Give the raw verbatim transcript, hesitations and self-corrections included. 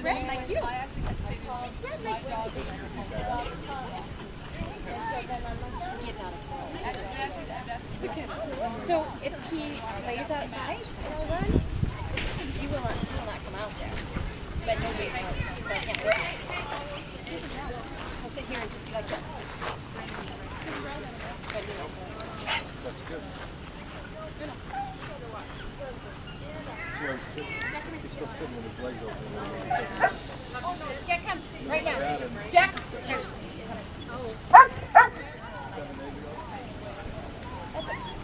red like you. I actually had to say this It's red like you. So if he lays outside and all run, he will not, he will not come out there. But nobody knows, so I can't look at him. He'll sit here and just be like this. That's good. See how he's sitting? He's still sitting with his legs open. Jack, come. Right now. Jack. Seven days ago.